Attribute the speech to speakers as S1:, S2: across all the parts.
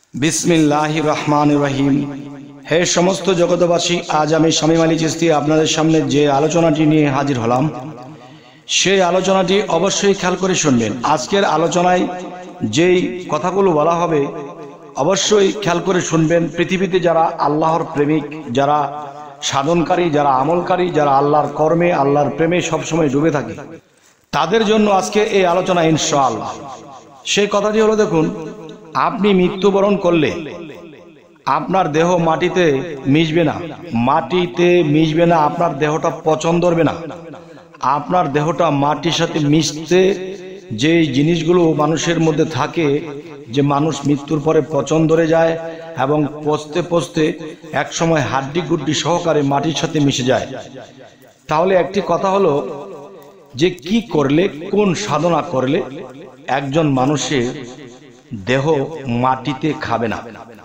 S1: বিসমিল্লাহির রহমানির রহিম। হে সমস্ত জগতবাসী, আজ আমি শামীম আলী চিশতি আপনাদের সামনে যে আলোচনাটি নিয়ে হাজির হলাম, সেই আলোচনাটি অবশ্যই খেয়াল করে শুনবেন। আজকের আলোচনায় যেই কথাগুলো বলা হবে অবশ্যই খেয়াল করে শুনবেন। পৃথিবীতে যারা আল্লাহর প্রেমিক, যারা সাধনকারী, যারা আমলকারী, যারা আল্লাহর কর্মে, আল্লাহর প্রেমে সবসময় ডুবে থাকে, তাদের জন্য আজকে এই আলোচনা ইনশাআল্লাহ। সেই কথাটি হলো, দেখুন, আপনি মৃত্যুবরণ করলে আপনার দেহ মাটিতে মিশবে না, আপনার দেহটা পচন ধরবে না। আপনার দেহটা মাটির সাথে মিশতে যে জিনিসগুলো মানুষের মধ্যে থাকে, যে মানুষ মৃত্যুর পরে পচন ধরে যায় এবং পচতে পচতে একসময় হাড্ডি গুড্ডি সহকারে মাটির সাথে মিশে যায়। তাহলে একটি কথা হলো যে কি করলে, কোন সাধনা করলে একজন মানুষের দেহ মাটিতে খাবে না।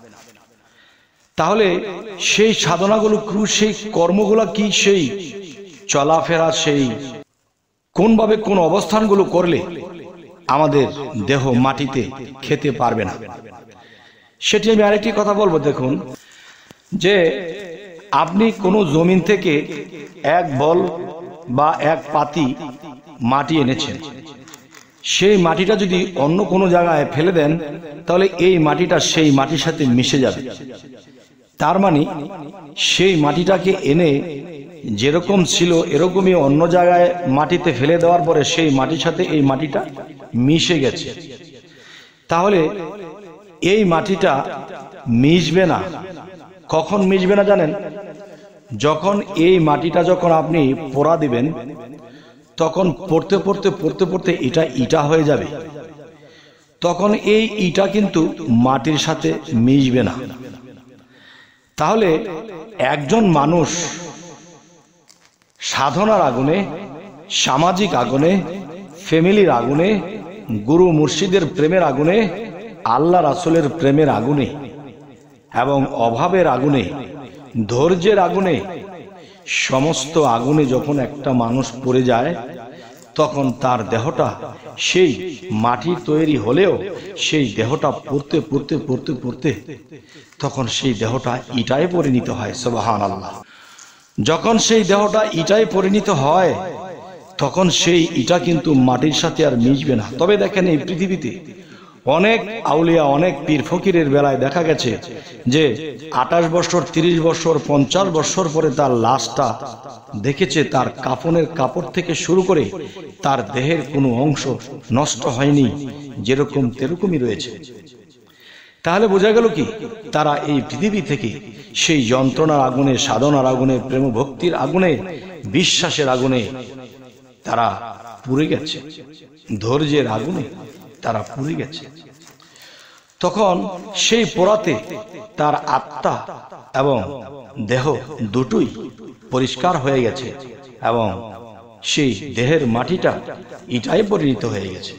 S1: তাহলে সেই সাধনাগুলো কি, সেই কর্মগুলো কি, সেই চলাফেরা, সেই কোনভাবে কোন অবস্থানগুলো করলে আমাদের দেহ মাটিতে খেতে পারবে না, সেটি আমি আরেকটি কথা বলবো। দেখুন, যে আপনি কোনো জমিন থেকে এক বল বা এক পাতি মাটি এনেছেন, সেই মাটিটা যদি অন্য কোনো জায়গায় ফেলে দেন, তাহলে এই মাটিটা সেই মাটির সাথে মিশে যাবে। তার মানে সেই মাটিটাকে এনে যেরকম ছিল এরকমই অন্য জায়গায় মাটিতে ফেলে দেওয়ার পরে সেই মাটির সাথে এই মাটিটা মিশে গেছে। তাহলে এই মাটিটা মিশবে না। কখন মিশবে না জানেন? যখন এই মাটিটা যখন আপনি পোড়া দিবেন, তখন পড়তে পড়তে পড়তে পড়তে এটা ইটা হয়ে যাবে। তখন এই ইটা কিন্তু মাটির সাথে মিশবে না। তাহলে একজন মানুষ সাধনার আগুনে, সামাজিক আগুনে, ফ্যামিলির আগুনে, গুরু মুর্শিদের প্রেমের আগুনে, আল্লাহ রাসূলের প্রেমের আগুনে এবং অভাবের আগুনে, ধৈর্যের আগুনে, সমস্ত আগুনে যখন একটা মানুষ পড়ে যায়, তখন তার দেহটা সেই মাটির তৈরি হলেও সেই দেহটা পড়তে পড়তে পড়তে পড়তে তখন সেই দেহটা ইটায় পরিণত হয়। সুবহানাল্লাহ। যখন সেই দেহটা ইটায় পরিণত হয়, তখন সেই ইটা কিন্তু মাটির সাথে আর মিশবে না। তবে দেখেন, এই পৃথিবীতে অনেক আউলিয়া, অনেক পীর ফকিরের বেলায় দেখা গেছে যে 28 বছর, 30 বছর, 50 বছর পরে তার লাশটা দেখেছে, তার কাফনের কাপড় থেকে শুরু করে তার দেহের কোনো অংশ নষ্ট হয়নি, যেরকম তেরকমই রয়েছে। তাহলে বোঝা গেল কি, তারা এই পৃথিবী থেকে সেই যন্ত্রণার আগুনে, সাধনার আগুনে, প্রেম ভক্তির আগুনে, বিশ্বাসের আগুনে তারা পুড়ে গেছে, ধৈর্যের আগুনে তারা পুড়ে গেছে। তখন সেই পোড়াতে তার আত্মা এবং দেহ দুটোই পরিষ্কার হয়ে গেছে এবং সেই দেহের মাটিটা ইটায় পরিণত হয়ে গেছে।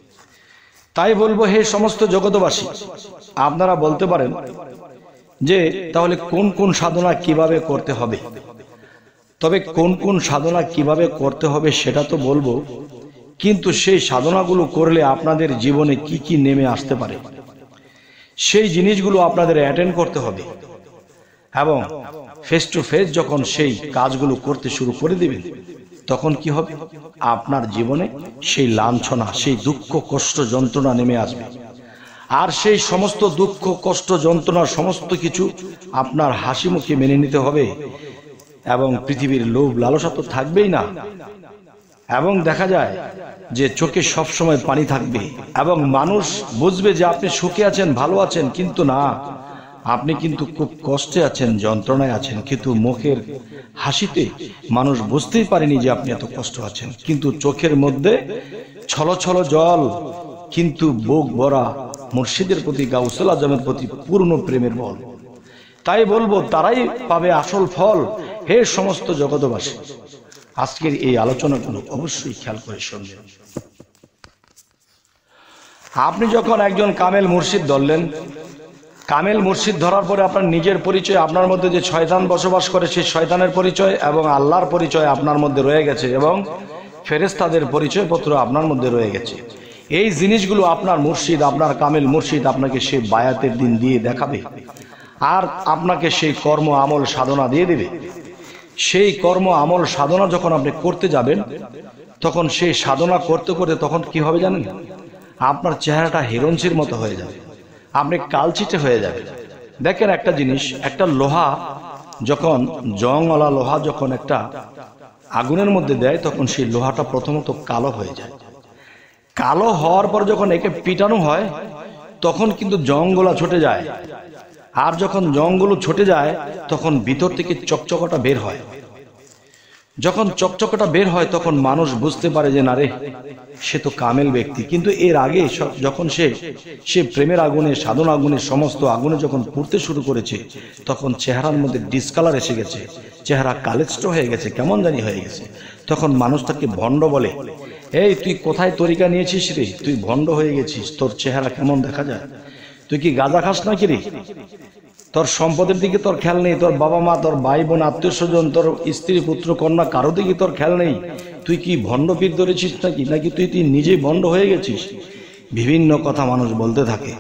S1: তাই বলবো, হে সমস্ত জগতবাসী, আপনারা বলতে পারেন যে তাহলে কোন কোন সাধনা কিভাবে করতে হবে। তবে কোন কোন সাধনা কিভাবে করতে হবে সেটা তো বলবো, কিন্তু সেই সাধনাগুলো করলে আপনাদের জীবনে কি কি নেমে আসতে পারে সেই জিনিসগুলো আপনাদের অ্যাটেন্ড করতে হবে। এবং ফেস টু ফেস যখন সেই কাজগুলো করতে শুরু করে দিবেন, তখন কি হবে? আপনার জীবনে সেই লাঞ্ছনা, সেই দুঃখ, কষ্ট, যন্ত্রণা নেমে আসবে। আর সেই সমস্ত দুঃখ, কষ্ট, যন্ত্রণা সমস্ত কিছু আপনার হাসি মুখে মেনে নিতে হবে। এবং পৃথিবীর লোভ লালসা তো থাকবেই না। এবং দেখা যায় যে চোখে সবসময় পানি থাকবে এবং মানুষ বুঝবে যে আপনি সুখে আছেন, ভালো আছেন, কিন্তু না, আপনি কিন্তু খুব কষ্টে আছেন, যন্ত্রণায় আছেন। কিন্তু মুখের হাসিতে মানুষ বুঝতেই পারেনি যে আপনি এত কষ্ট আছেন, কিন্তু চোখের মধ্যে ছল ছল জল, কিন্তু বুক ভরা মুর্শিদের প্রতি, গাউসুল আজমের প্রতি পূর্ণ প্রেমের বল। তাই বলবো, তারাই পাবে আসল ফল। হে সমস্ত জগতবাসী, আজকের এই আলোচনাগুলো অবশ্যই খেয়াল করে শুনবেন। আপনি যখন একজন কামেল মুর্শিদ ধরলেন, কামেল মুর্শিদ ধরার পরে আপনার নিজের পরিচয়, আপনার মধ্যে যে শয়তান বসবাস করে সেই শয়তানের পরিচয় এবং আল্লাহর পরিচয় আপনার মধ্যে রয়ে গেছে এবং ফেরেশতাদের পরিচয়পত্র আপনার মধ্যে রয়ে গেছে। এই জিনিসগুলো আপনার মুর্শিদ, আপনার কামেল মুর্শিদ আপনাকে সে বায়াতের দিন দিয়ে দেখাবে, আর আপনাকে সেই কর্ম আমল সাধনা দিয়ে দেবে। সেই কর্ম আমল সাধনা যখন আপনি করতে যাবেন, তখন সেই সাধনা করতে করতে তখন কি হবে জানেন? আপনার চেহারাটা হিরঞ্চির মতো হয়ে যাবে, আপনি কালচিটে হয়ে যাবে। দেখেন একটা জিনিস, একটা লোহা যখন জংওয়ালা লোহা যখন একটা আগুনের মধ্যে দেয়, তখন সেই লোহাটা প্রথমত কালো হয়ে যায়। কালো হওয়ার পর যখন একে পিটানো হয়, তখন কিন্তু জংগুলা ছুটে যায়। আর যখন জংগুলো ছুটে যায়, তখন ভিতর থেকে চকচকাটা বের হয়। যখন চকচকাটা বের হয়, তখন মানুষ বুঝতে পারে যে না রে, সে তো কামেল ব্যক্তি। কিন্তু এর আগে যখন সে প্রেমের আগুনে, সাধনা আগুনে, সমস্ত আগুনে যখন পুড়তে শুরু করেছে, তখন চেহারার মধ্যে ডিসকালার এসে গেছে, চেহারা কালেস্ট হয়ে গেছে, কেমন জানি হয়ে গেছে। তখন মানুষ তাকে ভণ্ড বলে। এই তুই কোথায় তরিকা নিয়েছিস রে? তুই ভণ্ড হয়ে গেছিস, তোর চেহারা কেমন দেখা যায়? তুই কি গাঁজা খাস নাকি রে? তোর সম্পদের দিকে তোর খেয়াল নেই, তোর বাবা মা, তোর ভাই বোন, আত্মীয় স্বজন, তোর স্ত্রী পুত্র কন্যা, কারো দিকে তোর খেয়াল নেই। তুই কি ভণ্ড পীর ধরেছিস নাকি? নাকি তুই নিজেই ভণ্ড হয়ে গেছিস? বিভিন্ন কথা মানুষ বলতে থাকে।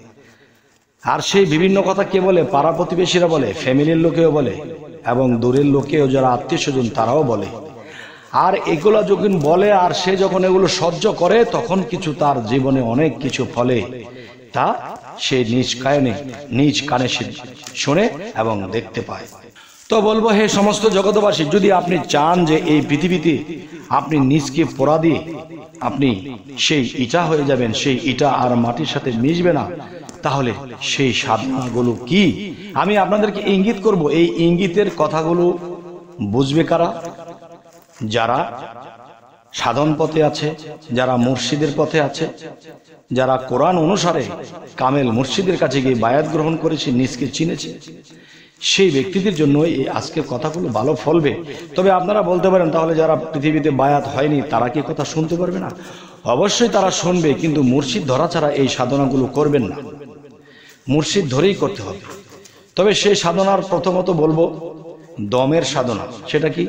S1: আর সেই বিভিন্ন কথা কে বলে? পাড়া প্রতিবেশীরা বলে, ফ্যামিলির লোকেও বলে, এবং দূরের লোকেও যারা আত্মীয় স্বজন তারাও বলে। আর এগুলো যখন বলে, আর সে যখন এগুলো সহ্য করে, তখন কিছু তার জীবনে অনেক কিছু ফলে, তা সে নিজ কানে সে শোনে এবং দেখতে পায়। তো বলবো, হে সমস্ত জগতবাসী, যদি আপনি চান যে এই পৃথিবীতে আপনি নিজকে পোড়া দিয়ে আপনি সেই ইটা হয়ে যাবেন, সেই ইটা আর মাটির সাথে মিশবে না, তাহলে সেই সাধনাগুলো কি আমি আপনাদেরকে ইঙ্গিত করব। এই ইঙ্গিতের কথাগুলো বুঝবে কারা? যারা সাধন পথে আছে, যারা মুর্শিদের পথে আছে, যারা কোরআন অনুসারে কামেল মুর্শিদের কাছে গিয়ে বায়াত গ্রহণ করেছে, নিজকে চিনেছে, সেই ব্যক্তিদের জন্য এই আজকের কথাগুলো ভালো ফলবে। তবে আপনারা বলতে পারেন, তাহলে যারা পৃথিবীতে বায়াত হয়নি তারা কি কথা শুনতে পারবে না? অবশ্যই তারা শুনবে, কিন্তু মুর্শিদ ধরা ছাড়া এই সাধনাগুলো করবেন না। মুর্শিদ ধরেই করতে হবে। তবে সেই সাধনার প্রথমত বলবো দমের সাধনা। সেটা কি?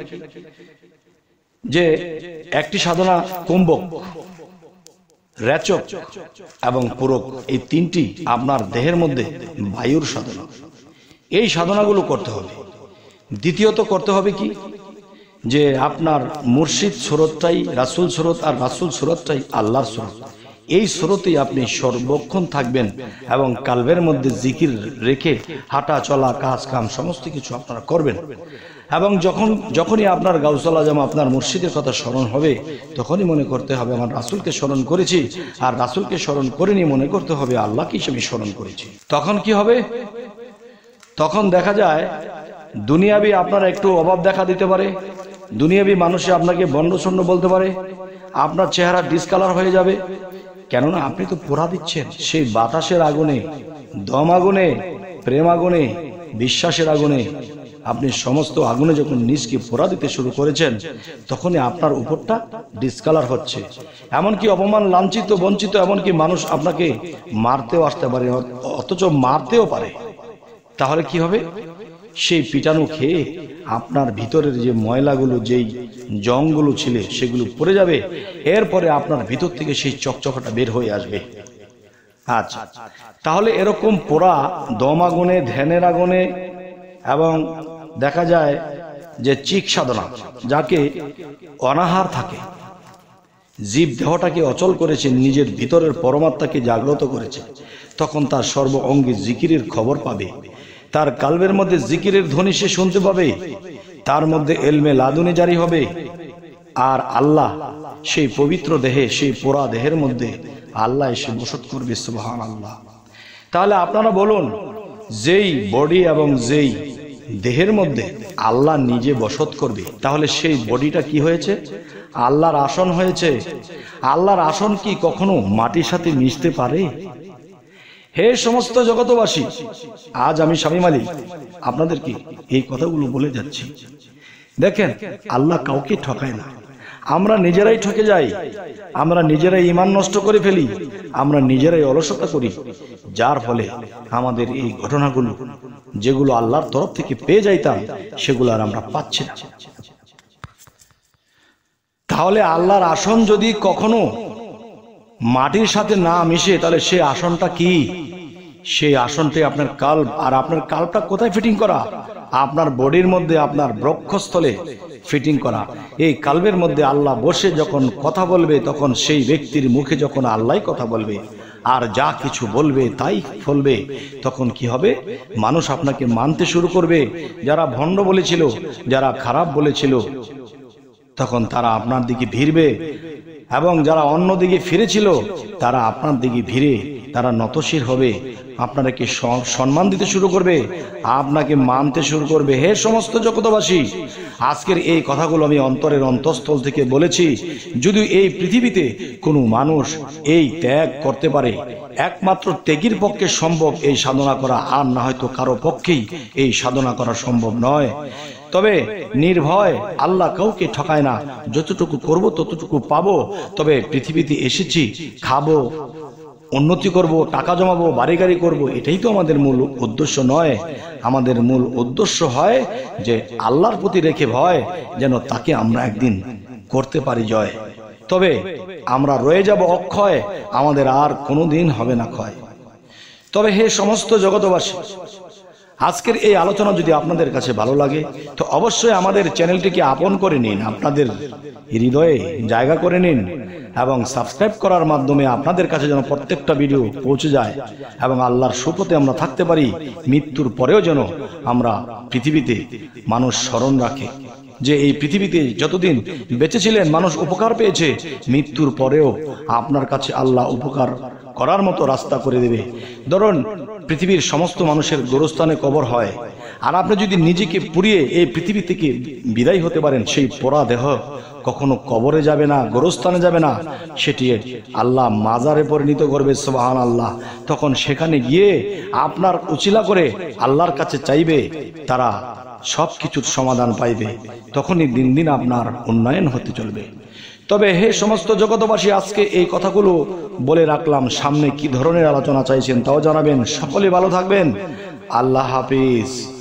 S1: যে একটি সাধনা কুম্ভক, রেচক এবং পূরক, এই তিনটি আপনার দেহের মধ্যে বায়ুর সাধনা। এই সাধনাগুলো করতে হবে। দ্বিতীয়ত করতে হবে কি? যে আপনার মুর্শিদ সুরতটাই রাসূল সুরত, আর রাসূল সুরতটাই আল্লাহর সুরত। এই সুরতেই আপনি সর্বক্ষণ থাকবেন এবং কালবের মধ্যে জিকির রেখে হাঁটা চলা কাজ কাম সমস্ত কিছু আপনারা করবেন। এবং যখনই আপনার গাউসুল আজম, আপনার মুর্শিদের কথা স্মরণ হবে, তখনই মনে করতে হবে আমার রাসূলকে স্মরণ করেছি, আর রাসূলকে স্মরণ করিনি মনে করতে হবে আল্লাহকে হিসেবে স্মরণ করেছি। তখন কি হবে? তখন দেখা যায় দুনিয়াবি আপনার একটু অভাব দেখা দিতে পারে, দুনিয়াবি মানুষে আপনাকে বন্ডছন্ড বলতে পারে, আপনার চেহারা ডিসকালার হয়ে যাবে। কেননা আপনি তো পোড়া দিচ্ছেন সেই বাতাসের আগুনে, দম আগুনে, প্রেম আগুনে, বিশ্বাসের আগুনে। আপনি সমস্ত আগুনে যখন নিজকে পোড়া দিতে শুরু করেছেন, তখনই আপনার উপরটা ডিসকালার হচ্ছে। এমনকি অপমান, লাঞ্ছিত, বঞ্চিত, এমনকি মানুষ আপনাকে মারতেও আসতে পারে, অথচ মারতেও পারে। তাহলে কি হবে? সেই পিটানো খেয়ে আপনার ভিতরের যে ময়লাগুলো, যেই জংগুলো ছিল, সেগুলো পড়ে যাবে। এরপরে আপনার ভিতর থেকে সেই চকচকাটা বের হয়ে আসবে। আচ্ছা, তাহলে এরকম পোড়া দম আগুনে, ধ্যানের আগুনে, এবং দেখা যায় যে চিক সাধনা, যাকে অনাহার থাকে, জীব দেহটাকে অচল করেছে, নিজের ভিতরের পরমাত্মাকে জাগ্রত করেছে, তখন তার সর্ব অঙ্গে জিকিরের খবর পাবে, তার কালবের মধ্যে জিকিরের ধ্বনি সে শুনতে পাবে, তার মধ্যে এলমে লাদুনি জারি হবে, আর আল্লাহ সেই পবিত্র দেহে, সেই পোড়া দেহের মধ্যে আল্লাহ এসে বসত করবে। সুবহানাল্লাহ। তাহলে আপনারা বলুন, যেই বডি এবং যেই দেহের মধ্যে আল্লাহ নিজে বসত করবে, তাহলে সেই বডিটা কি হয়েছে? আল্লাহর আসন হয়েছে। আল্লাহর আসন কি কখনো মাটির সাথে মিশতে পারে? হে সমস্ত জগতবাসী, আজ আমি শামীম আলী আপনাদেরকে এই কথাগুলো বলে যাচ্ছি। দেখেন, আল্লাহ কাউকে ঠকায় না। আমরা নিজেরাই ঠকে যাই, আমরা নিজেরাই ঈমান নষ্ট করে ফেলি, আমরা নিজেরাই অলসতা করি, যার ফলে আমাদের এই ঘটনাগুলো, যেগুলো আল্লাহর তরফ থেকে পেয়ে যাইতাম, সেগুলো আর আমরা পাচ্ছি না। তাহলে আল্লাহর আসন যদি কখনো মাটির সাথে না মিশে, তাহলে সেই আসনটা কি? সেই আসনটি আপনার কাল্ব। আর আপনার কাল্বটা কোথায় ফিটিং করা? আপনার বডির মধ্যে, আপনার বক্ষস্থলে ফিটিং করা। এই কাল্বের মধ্যে আল্লাহ বসে যখন কথা বলবে, তখন সেই ব্যক্তির মুখে যখন আল্লাহ কথা বলবে আর যা কিছু বলবে তাই ফলবে, তখন কি হবে? মানুষ আপনাকে মানতে শুরু করবে। যারা ভণ্ড বলেছিল, যারা খারাপ বলেছিল, তখন তারা আপনার দিকে ভিড়বে, এবং যারা অন্য দিকে ফিরেছিল তারা আপনার দিকে ভিড়ে তারা নতশির হবে, আপনাকে সম্মান দিতে শুরু করবে, আপনাকে মানতে শুরু করবে। হে সমস্ত জগতবাসী, আজকের এই কথাগুলো আমি অন্তরের অন্তঃস্থল থেকে বলেছি। যদি এই পৃথিবীতে কোনো মানুষ এই ত্যাগ করতে পারে, একমাত্র ত্যাগীর পক্ষে সম্ভব এই সাধনা করা, আর না হয়তো কারো পক্ষেই এই সাধনা করা সম্ভব নয়। তবে নির্ভয়, আল্লাহ কাউকে ঠকায় না। যতটুকু করব ততটুকু পাবো। তবে পৃথিবীতে এসেছি, খাবো, উন্নতি করব, টাকা জমাবো, বাড়ি গাড়ি করবো, এটাই তো আমাদের মূল উদ্দেশ্য নয়। আমাদের মূল উদ্দেশ্য হয় যে আল্লাহর প্রতি রেখে ভয়, যেন তাকে আমরা একদিন করতে পারি জয়। তবে আমরা রয়ে যাব অক্ষয়, আমাদের আর কোনোদিন হবে না ক্ষয়। তবে হে সমস্ত জগতবাসী, আজকের এই আলোচনা যদি আপনাদের কাছে ভালো লাগে, তো অবশ্যই আমাদের চ্যানেলটিকে আপন করে নিন, আপনাদের হৃদয়ে জায়গা করে নিন, এবং সাবস্ক্রাইব করার মাধ্যমে আপনাদের কাছে যেন প্রত্যেকটা ভিডিও পৌঁছে যায়, এবং আল্লাহর সুপথে আমরা থাকতে পারি। মৃত্যুর পরেও যেন আমরা পৃথিবীতে মানুষ স্মরণ রাখে যে এই পৃথিবীতে যতদিন বেঁচে ছিলেন মানুষ উপকার পেয়েছে, মৃত্যুর পরেও আপনার কাছে আল্লাহ উপকার করার মতো রাস্তা করে দেবে। ধরুন, পৃথিবীর সমস্ত মানুষের গোরস্থানে কবর হয়, আর আপনি যদি নিজেকে পুড়িয়ে এই পৃথিবী থেকে বিদায় হতে পারেন, সেই পোড়া দেহ কখনো কবরে যাবে না, গোরস্থানে যাবে না, সেটি আল্লাহ মাজারে পরিণত করবে। সুবহানাল্লাহ। তখন সেখানে গিয়ে আপনার উচিলা করে আল্লাহর কাছে চাইবে, তারা সব কিছুর সমাধান পাইবে। তখনই দিন দিন আপনার উন্নয়ন হতে চলবে। তবে হে সমস্ত জগতবাসী, আজকে এই কথাগুলো বলে রাখলাম। সামনে কি ধরনের আলোচনা চাইছেন তাও জানাবেন। সকলে ভালো থাকবেন। আল্লাহ হাফিজ।